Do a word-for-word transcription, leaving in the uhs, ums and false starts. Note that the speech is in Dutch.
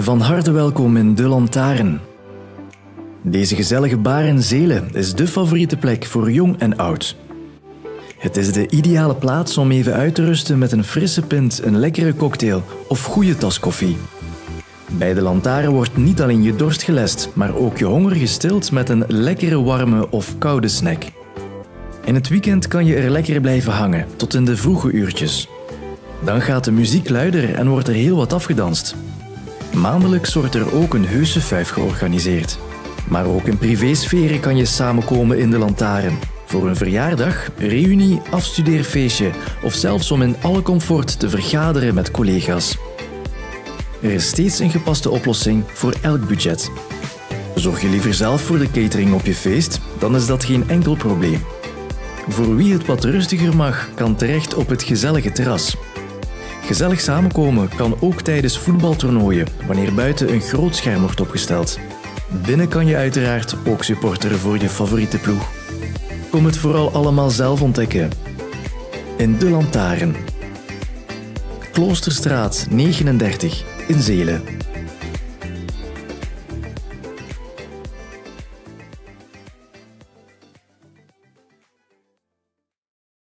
Van harte welkom in De Lantaarn. Deze gezellige bar in Zelen is de favoriete plek voor jong en oud. Het is de ideale plaats om even uit te rusten met een frisse pint, een lekkere cocktail of goede tas koffie. Bij De Lantaarn wordt niet alleen je dorst gelest, maar ook je honger gestild met een lekkere warme of koude snack. In het weekend kan je er lekker blijven hangen, tot in de vroege uurtjes. Dan gaat de muziek luider en wordt er heel wat afgedanst. Maandelijks wordt er ook een heuse fuif georganiseerd. Maar ook in privésferen kan je samenkomen in De Lantaarn. Voor een verjaardag, reunie, afstudeerfeestje of zelfs om in alle comfort te vergaderen met collega's. Er is steeds een gepaste oplossing voor elk budget. Zorg je liever zelf voor de catering op je feest, dan is dat geen enkel probleem. Voor wie het wat rustiger mag, kan terecht op het gezellige terras. Gezellig samenkomen kan ook tijdens voetbaltoernooien, wanneer buiten een groot scherm wordt opgesteld. Binnen kan je uiteraard ook supporteren voor je favoriete ploeg. Kom het vooral allemaal zelf ontdekken. In De Lantaarn. Kloosterstraat negenendertig in Zelen.